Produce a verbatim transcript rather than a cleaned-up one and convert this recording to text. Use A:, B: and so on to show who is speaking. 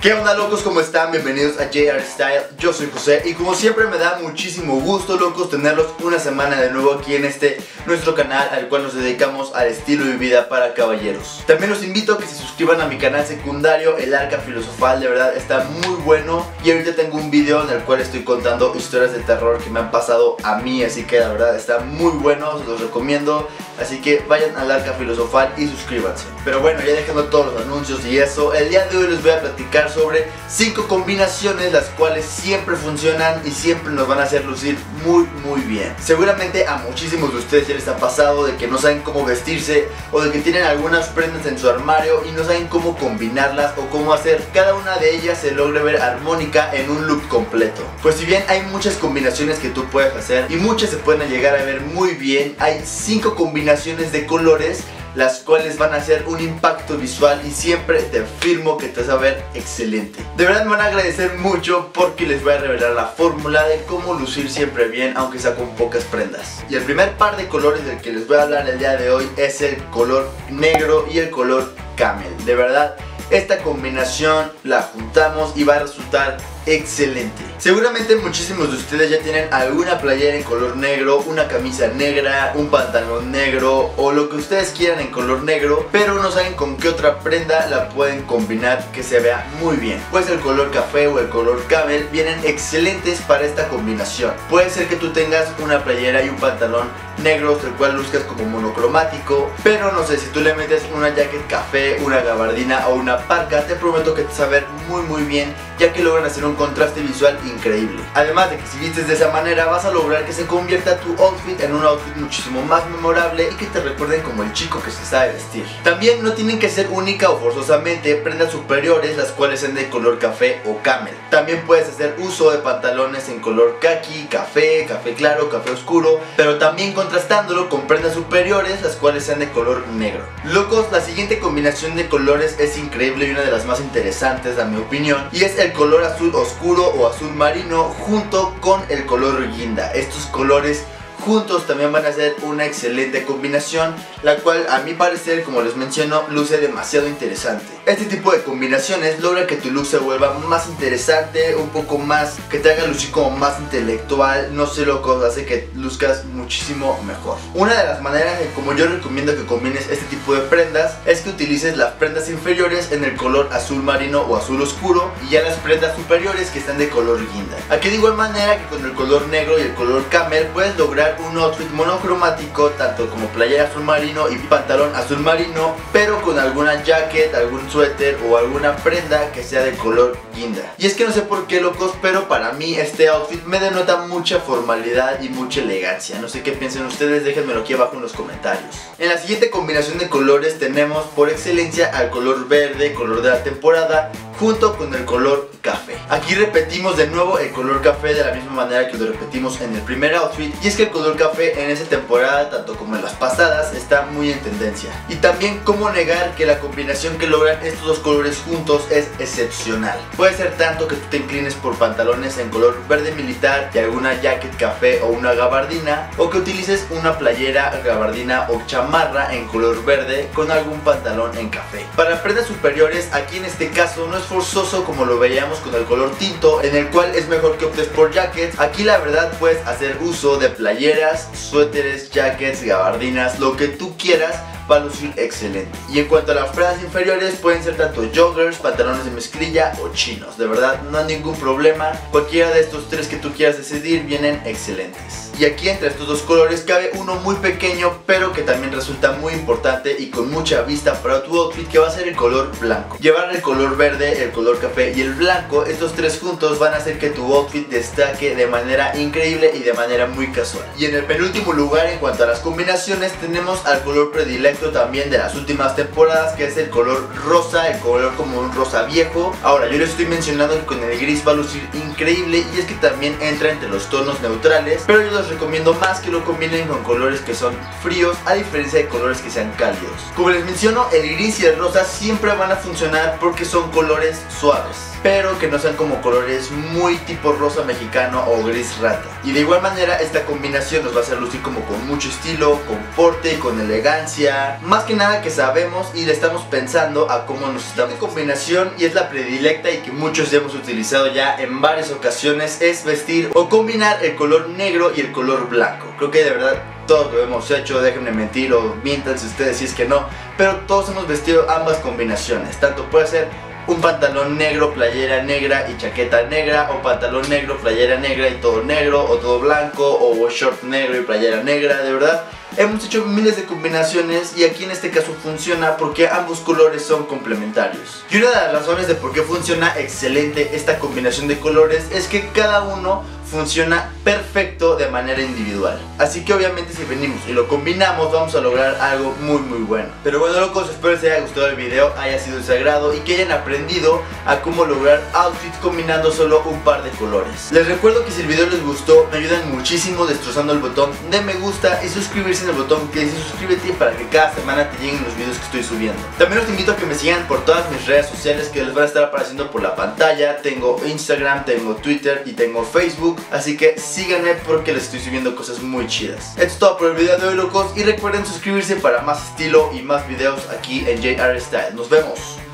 A: ¿Qué onda, locos? ¿Cómo están? Bienvenidos a J R Style. Yo soy José y como siempre me da muchísimo gusto, locos, tenerlos una semana de nuevo aquí en este nuestro canal, al cual nos dedicamos al estilo de vida para caballeros. También los invito a que se suscriban a mi canal secundario, El Arca Filosofal. De verdad está muy bueno y ahorita tengo un video en el cual estoy contando historias de terror que me han pasado a mí, así que la verdad está muy bueno, se los recomiendo. Así que vayan al Arca Filosofal y suscríbanse. Pero bueno, ya dejando todos los anuncios y eso, el día de hoy les voy a platicar sobre cinco combinaciones las cuales siempre funcionan y siempre nos van a hacer lucir muy muy bien. Seguramente a muchísimos de ustedes ya les ha pasado de que no saben cómo vestirse o de que tienen algunas prendas en su armario y no saben cómo combinarlas o cómo hacer cada una de ellas se logre ver armónica en un look completo. Pues si bien hay muchas combinaciones que tú puedes hacer y muchas se pueden llegar a ver muy bien, hay cinco combinaciones de colores las cuales van a hacer un impacto visual y siempre te afirmo que te vas a ver excelente. De verdad me van a agradecer mucho porque les voy a revelar la fórmula de cómo lucir siempre bien, aunque sea con pocas prendas. Y el primer par de colores del que les voy a hablar el día de hoy es el color negro y el color camel. De verdad, esta combinación la juntamos y va a resultar excelente. Seguramente muchísimos de ustedes ya tienen alguna playera en color negro, una camisa negra, un pantalón negro o lo que ustedes quieran en color negro, pero no saben con qué otra prenda la pueden combinar que se vea muy bien. Pues el color café o el color camel vienen excelentes para esta combinación. Puede ser que tú tengas una playera y un pantalón negros, el cual luzcas como monocromático, pero no sé, si tú le metes una jacket café, una gabardina o una parca, te prometo que te va a ver muy muy bien, ya que logran hacer un contraste visual increíble. Además de que si vistes de esa manera vas a lograr que se convierta tu outfit en un outfit muchísimo más memorable y que te recuerden como el chico que se sabe vestir. También no tienen que ser única o forzosamente prendas superiores las cuales sean de color café o camel. También puedes hacer uso de pantalones en color kaki, café, café claro, café oscuro, pero también contrastándolo con prendas superiores las cuales sean de color negro. Locos, la siguiente combinación de colores es increíble y una de las más interesantes a mi opinión, y es el color azul oscuro o azul marino junto con el color guinda. Estos colores juntos también van a ser una excelente combinación, la cual a mi parecer, como les menciono, luce demasiado interesante. Este tipo de combinaciones logra que tu look se vuelva más interesante, un poco más, que te haga lucir como más intelectual, no sé, loco, hace que luzcas muchísimo mejor. Una de las maneras en como yo recomiendo que combines este tipo de prendas es que utilices las prendas inferiores en el color azul marino o azul oscuro y ya las prendas superiores que están de color guinda. Aquí de igual manera que con el color negro y el color camel puedes lograr un outfit monocromático, tanto como playera azul marino y pantalón azul marino, pero con alguna jacket, algún suéter o alguna prenda que sea de color guinda. Y es que no sé por qué, locos, pero para mí este outfit me denota mucha formalidad y mucha elegancia. No sé qué piensen ustedes, déjenmelo aquí abajo en los comentarios. En la siguiente combinación de colores tenemos por excelencia al color verde, color de la temporada, junto con el color café. Aquí repetimos de nuevo el color café de la misma manera que lo repetimos en el primer outfit, y es que el color café en esta temporada, tanto como en las pasadas, está muy en tendencia. Y también cómo negar que la combinación que logran estos dos colores juntos es excepcional. Puede ser tanto que tú te inclines por pantalones en color verde militar y alguna jacket café o una gabardina, o que utilices una playera, gabardina o chamarra en color verde con algún pantalón en café. Para prendas superiores, aquí en este caso no es forzoso como lo veíamos con el color tinto, en el cual es mejor que optes por jackets. Aquí la verdad puedes hacer uso de playeras, suéteres, jackets, gabardinas, lo que tú quieras, va a lucir excelente. Y en cuanto a las prendas inferiores, pueden ser tanto joggers, pantalones de mezclilla o chinos. De verdad no hay ningún problema, cualquiera de estos tres que tú quieras decidir vienen excelentes. Y aquí entre estos dos colores cabe uno muy pequeño, pero que también resulta muy importante y con mucha vista para tu outfit, que va a ser el color blanco. Llevar el color verde, el color café y el blanco, estos tres juntos van a hacer que tu outfit destaque de manera increíble y de manera muy casual. Y en el penúltimo lugar en cuanto a las combinaciones tenemos al color predilecto también de las últimas temporadas, que es el color rosa, el color como un rosa viejo. Ahora yo les estoy mencionando que con el gris va a lucir increíble, y es que también entra entre los tonos neutrales, pero yo les recomiendo más que lo combinen con colores que son fríos, a diferencia de colores que sean cálidos. Como les menciono, el gris y el rosa siempre van a funcionar porque son colores suaves, pero que no sean como colores muy tipo rosa mexicano o gris rata. Y de igual manera esta combinación nos va a hacer lucir como con mucho estilo, con porte, con elegancia, playera, más que nada que sabemos y le estamos pensando a cómo nos estamos. Esta combinación, y es la predilecta y que muchos hemos utilizado ya en varias ocasiones, es vestir o combinar el color negro y el color blanco. Creo que de verdad todos lo hemos hecho, déjenme mentir o miéntanse ustedes si es que no, pero todos hemos vestido ambas combinaciones. Tanto puede ser un pantalón negro, playera negra y chaqueta negra, o pantalón negro, playera negra y todo negro, o todo blanco, o short negro y playera negra. De verdad hemos hecho miles de combinaciones y aquí en este caso funciona porque ambos colores son complementarios. Y una de las razones de por qué funciona excelente esta combinación de colores es que cada uno funciona perfecto de manera individual. Así que obviamente si venimos y lo combinamos vamos a lograr algo muy muy bueno. Pero bueno locos, espero les haya gustado el video, haya sido de su agrado y que hayan aprendido a cómo lograr outfits combinando solo un par de colores. Les recuerdo que si el video les gustó me ayudan muchísimo destrozando el botón de me gusta y suscribirse en el botón que dice suscríbete para que cada semana te lleguen los videos que estoy subiendo. También los invito a que me sigan por todas mis redes sociales que les van a estar apareciendo por la pantalla. Tengo Instagram, tengo Twitter y tengo Facebook. Así que síganme porque les estoy subiendo cosas muy chidas. Esto es todo por el video de hoy locos y recuerden suscribirse para más estilo y más videos aquí en J R Style. Nos vemos.